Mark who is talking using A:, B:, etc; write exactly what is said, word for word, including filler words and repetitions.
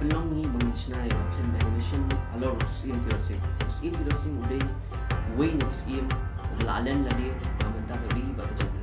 A: pelongi mengisnai film animation halor Syiem Tirot Syiem Tirot udah way next Syiem adalah alen lah dia, mentah kali bagi